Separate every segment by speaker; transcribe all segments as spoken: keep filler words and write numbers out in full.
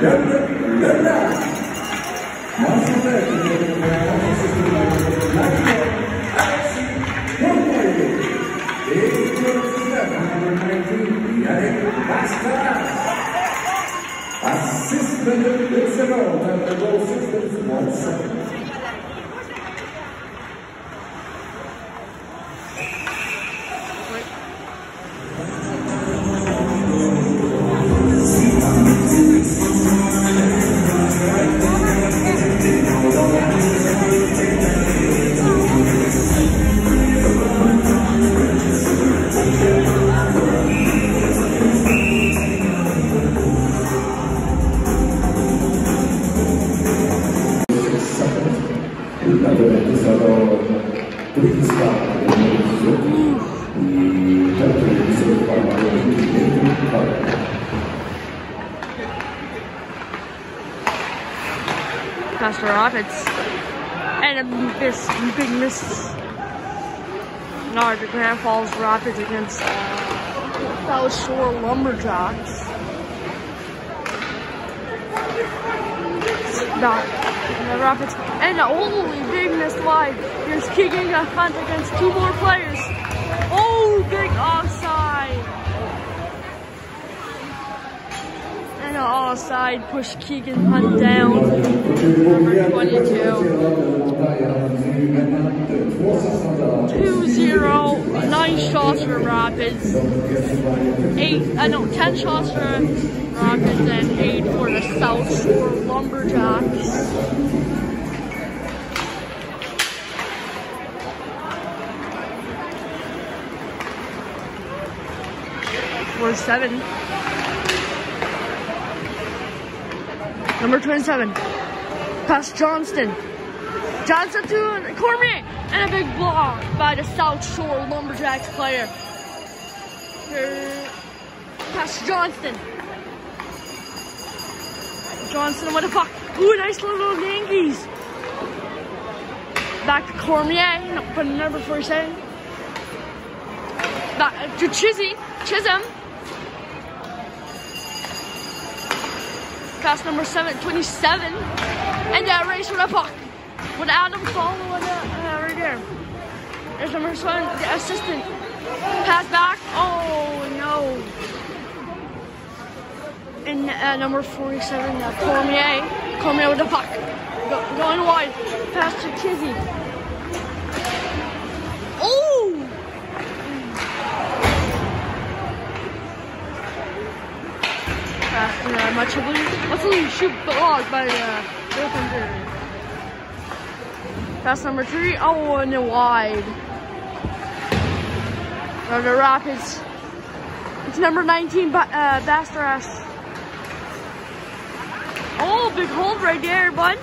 Speaker 1: Assistant Lieutenant and the goal systems one second.
Speaker 2: Past the Rapids. And a miss, big miss. No, the Grand Falls Rapids against uh, South Shore Lumberjacks. Back in the Rapids. And a holy big miss wide. Here's kicking a hunt against two more players. Oh, big offside. And an offside push Keegan Hunt down. Number twenty-two. two zero. Nine shots for Rapids. Eight, uh, no, ten shots for Rapids and eight for the South Shore Lumberjacks. Four seven. Number twenty-seven, past Johnston. Johnston to Cormier, and a big block by the South Shore Lumberjacks player. Here, past Johnston. Johnston with a puck. Ooh, nice little Yankees. Back to Cormier, no, but number forty-seven. Back to Chizzy, Chisholm. Pass number seven, twenty-seven, and that race with a puck with Adam following uh, right there. There's number seven, the assistant. Pass back. Oh no! And uh, number forty-seven, uh, Cormier. Cormier with the puck, Go, going wide. Pass to Kizzy. Oh! Uh, much of let's leave shoot blocked by uh, defender. Pass number three. Oh, and then wide. For the Rapids. It's number nineteen, uh, Basteras. Oh, big hold right there, bud.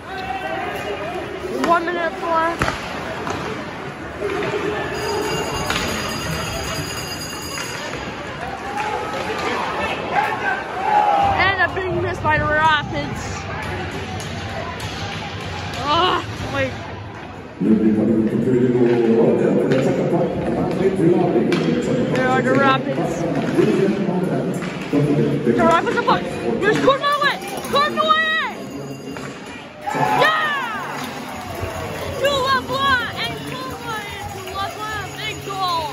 Speaker 2: One minute left. Big miss by the Rapids. Ah, oh, wait. There are the Rapids. The Rapids are puck. Here's Cornway. Cornway. Yeah! To LeBlanc and Cornway to LeBlanc. Big goal.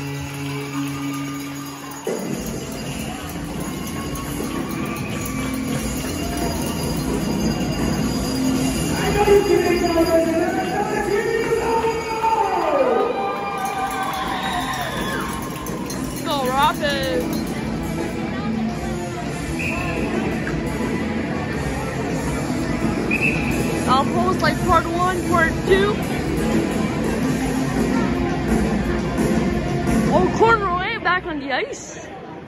Speaker 2: Go Rapids! I'll post like part one, part two. Oh, Cornway back on the ice.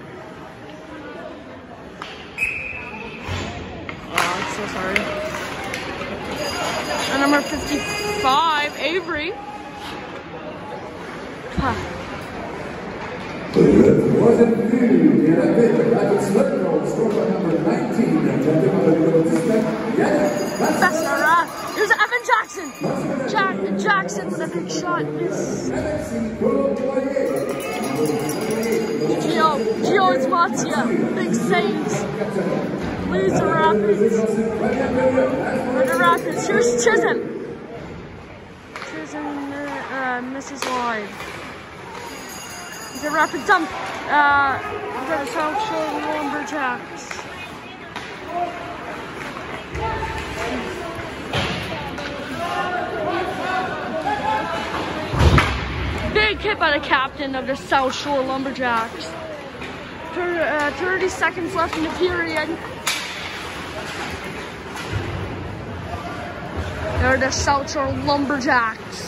Speaker 2: Oh, I'm so sorry. And number fifty-five, Avery. Huh. That's not right. There's Evan Jackson. Jack Jackson with a big shot. Yes. Gio, Gio, it's Matia. Big saves. leads the Rapids. For the Rapids, here's Chisholm. Chisholm uh, misses wide. The Rapid dump. Uh, for the South Shore Lumberjacks. Big hit by the captain of the South Shore Lumberjacks. For, uh, thirty seconds left in the period. They're the South Shore Lumberjacks.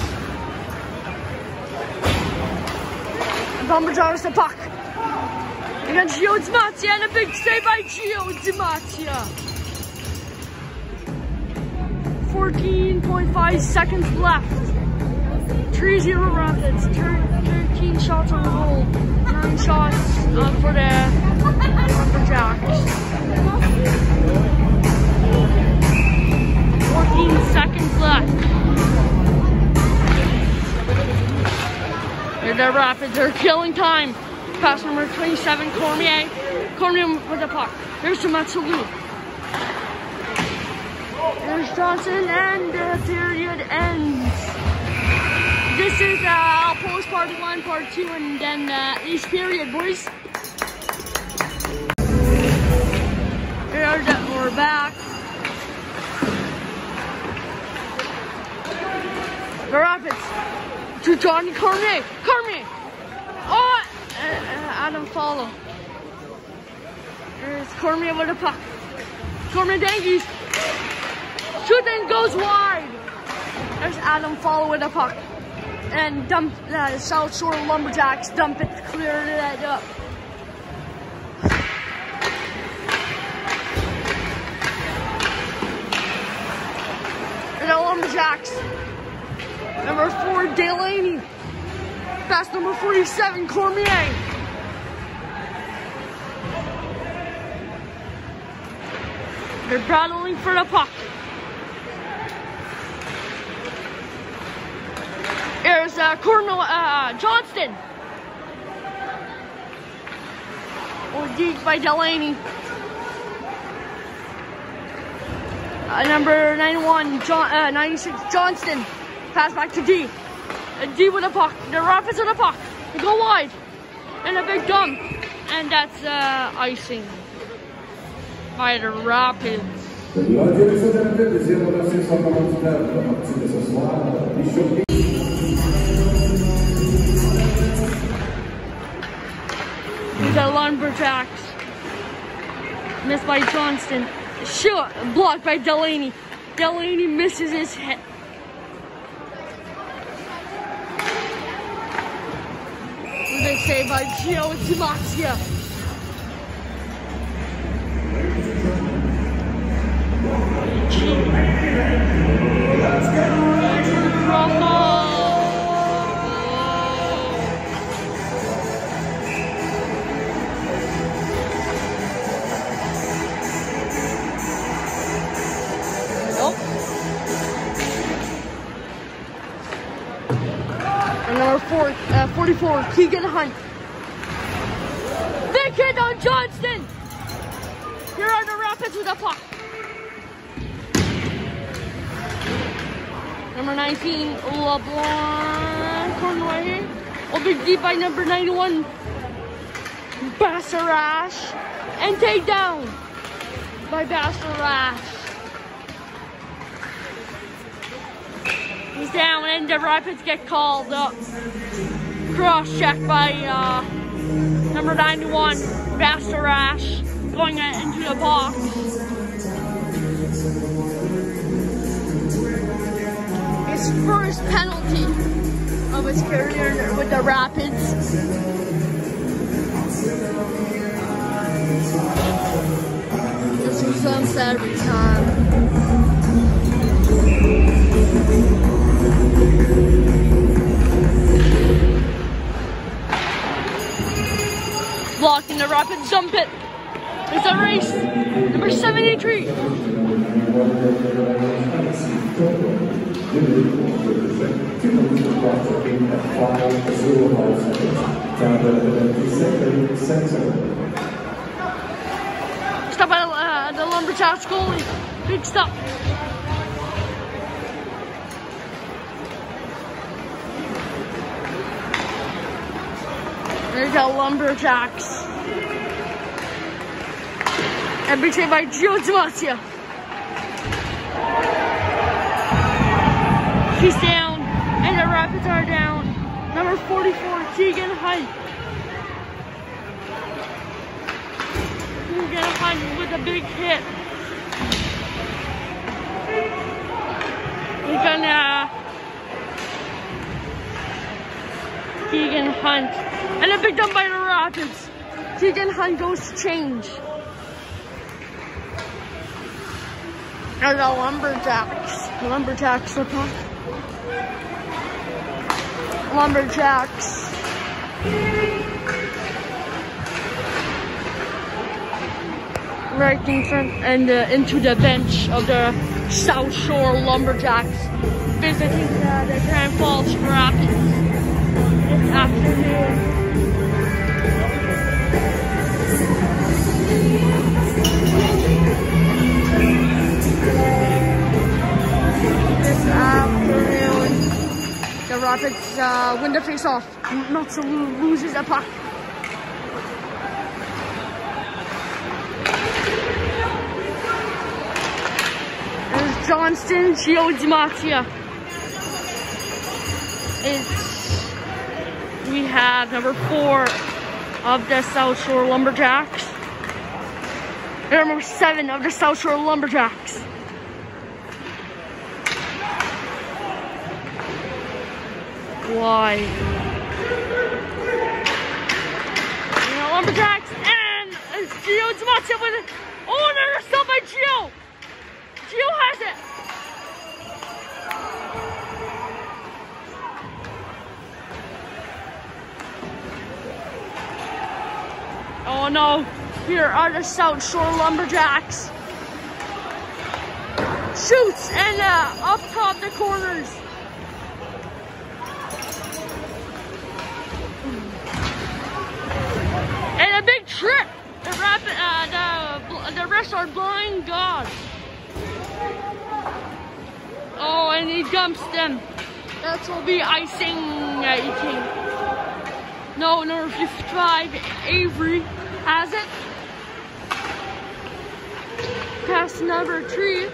Speaker 2: Lumberjacks the puck. Against Gio Dimatia, and a big save by Gio Dimatia. fourteen point five seconds left. three zero Rapids, thirteen shots on goal, nine shots uh, for the Lumberjacks. fourteen seconds left. Here the Rapids are killing time. Pass number twenty-seven, Cormier. Cormier with the puck. Here's to Matsalou. There's Johnson, and the period ends. This is uh, post part one, part two, and then uh, each period, boys. Here we're back. The Rapids to Johnny Cormier. Cormier. Oh, uh, Adam follow. There's Cormier with the puck. Cormier dangies. Shoot and goes wide. There's Adam follow with the puck. And dump uh, the South Shore Lumberjacks dump it, clear it up. And the Lumberjacks, number four, Delaney. Pass number forty-seven, Cormier. They're battling for the puck. There's uh, Colonel uh, Johnston. Oh, deep by Delaney. Uh, number ninety-one, John, uh, ninety-six, Johnston. Pass back to D. Uh, D with a puck. The Rapids with a puck. They go wide. And a big dump. And that's uh, icing by the Rapids. The Lumberjacks. Missed by Johnston. Shoot, blocked by Delaney. Delaney misses his hit. With a save by Gio Dimatia. And number four, uh, forty-four, Keegan Hunt. Big hit on Johnston. Here are the Rapids with the puck. Number nineteen, LeBlanc, corner right here. Oh, big deep by number ninety-one, Bassarash. And take down by Bassarash. He's down, and the Rapids get called up. Cross check by uh, number ninety-one, Bassarash, going into the box. His first penalty of his career with the Rapids. This was almost every time. Blocking the Rapids dump it. It's a race. Number seventy-three. Stop by uh, the Lumberjacks goalie. Big stuff. There's the Lumberjacks. And big save by Gio Demacia. He's down, and the Rapids are down. Number forty-four, Keegan Hunt. Keegan Hunt with a big hit. He's gonna Keegan Hunt, and a big dump by the Rapids. Keegan Hunt goes to change. And the Lumberjacks. Lumberjacks are puck. Lumberjacks. Right in front and uh, into the bench of the South Shore Lumberjacks, visiting uh, the Grand Falls Rapids this afternoon. This afternoon, the Rapids uh, win the face-off. Matsalu loses a puck. There's Johnston, Gio Demacia. It's, we have number four of the South Shore Lumberjacks. And number seven of the South Shore Lumberjacks. Why? You know, Lumberjacks and Gio Demacia with it. Oh, there's a stop by Gio. Gio has it. Oh no! Here are the South Shore Lumberjacks. Shoots and uh, up top the corners. And a big trip. The rapid, uh, the the rest are blind gods. Oh, and he dumps them. That will be icing, I think. No, number fifty-five, Avery has it. Pass number three.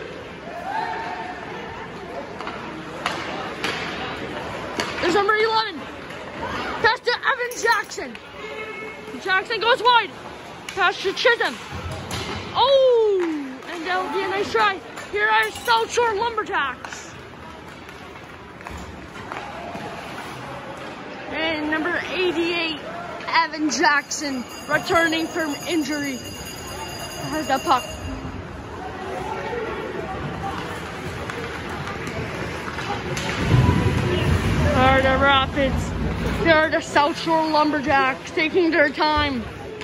Speaker 2: There's number eleven. Pass to Evan Jackson. Jackson goes wide. Pass to Chisholm. Oh, and that will be a nice try. Here are South Shore Lumberjacks. And number eighty-eight, Evan Jackson, returning from injury, has the puck. Here are the Rapids. Here are the South Shore Lumberjacks taking their time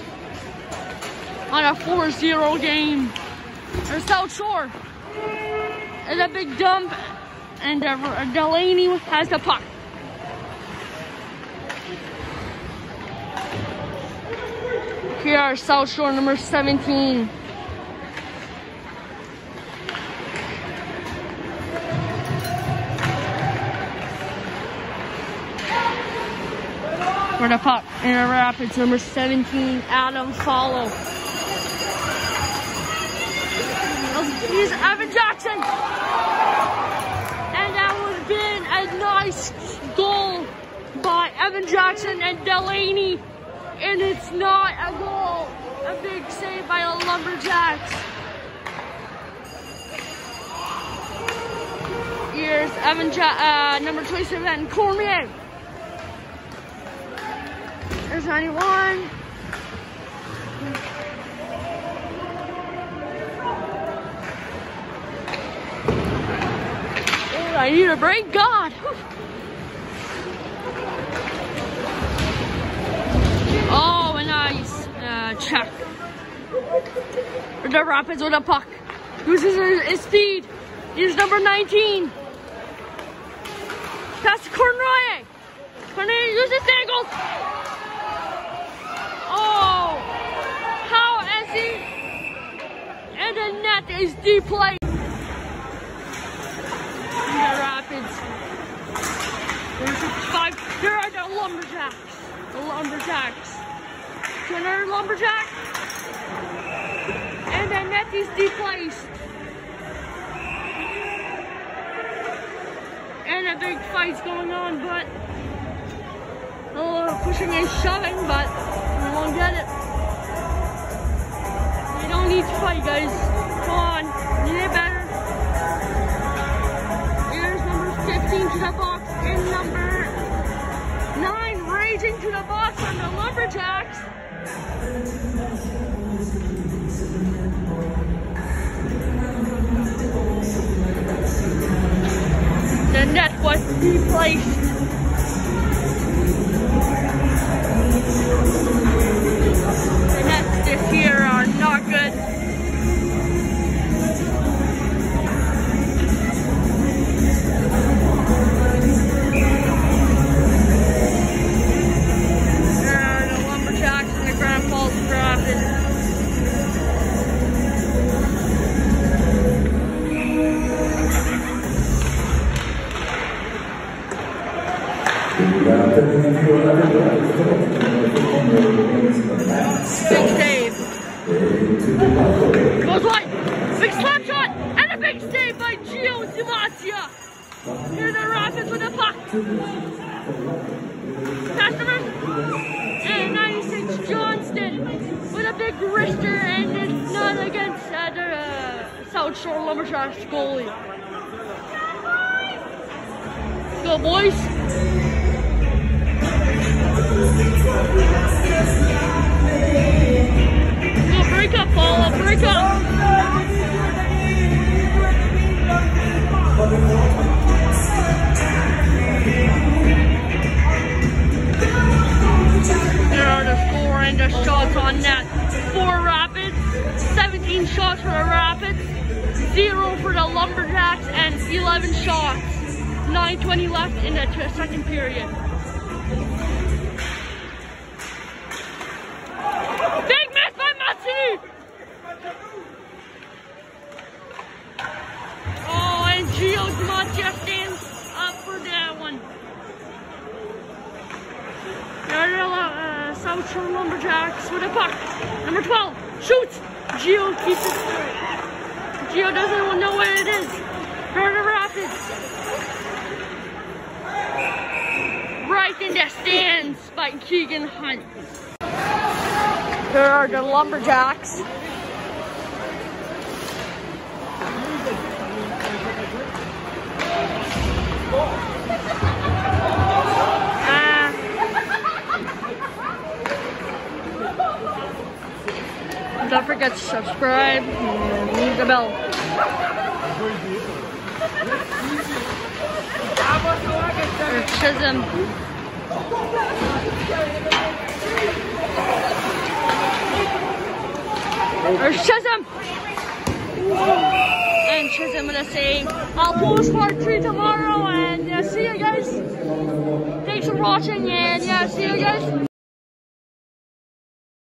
Speaker 2: on a four zero game. There's South Shore. There's a big dump, and uh, Delaney has the puck. Here are South Shore number seventeen. For the puck in the Rapids, number seventeen, Adam Follow. He's Evan Jackson. And that would have been a nice goal by Evan Jackson and Delaney. And it's not a goal. A big save by the Lumberjacks. Here's Evan ja uh, number twenty-seven, Cormier. There's ninety-one. Oh, I need a break. God. Whew. Oh, a nice uh, check. The Rapids with a puck. Uses his speed. Here's number nineteen. Pass to Cornelius. Cornelius uses the angles. Oh, how is he? And the net. net is deployed. The rapids. There's five. There are the lumberjacks. The lumberjacks. Another lumberjack. And the net is displaced. And a big fight's going on, but a little pushing and shoving, but we won't get it. You don't need to fight, guys. Come on, you need it better. Here's number fifteen to the box, and number nine raging to the box on the lumberjacks. The net was replaced. The nets this year are not good. There are the lumberjacks and the Grand Falls Rapids. Big save. Goes wide. Big slap shot and a big save by Gio Dimacia. Here the Rapids with a puck. Customer and ninety-six Johnston with a big wrister, and it's not against uh, the uh, South Shore Lumberjacks goalie. Go boys. Go break up, Paula, break up. There are the score and the shots on net. Four Rapids, seventeen shots for the Rapids, zero for the Lumberjacks, and eleven shots. nine twenty left in the second period. Big miss by Matsu! Oh, and Gio Dimacia stands up for that one. There are the uh, South Shore Lumberjacks with a puck. Number twelve, shoots! Gio keeps it. Gio doesn't know where it is. There are the Rapids. Right in the stands by Keegan Hunt. There are the Lumberjacks. Uh, don't forget to subscribe and ring the bell. There's Chisholm. There's Chisholm. And Chisholm gonna say, I'll post part three tomorrow, and yeah, see you guys. Thanks for watching, and yeah, see you guys.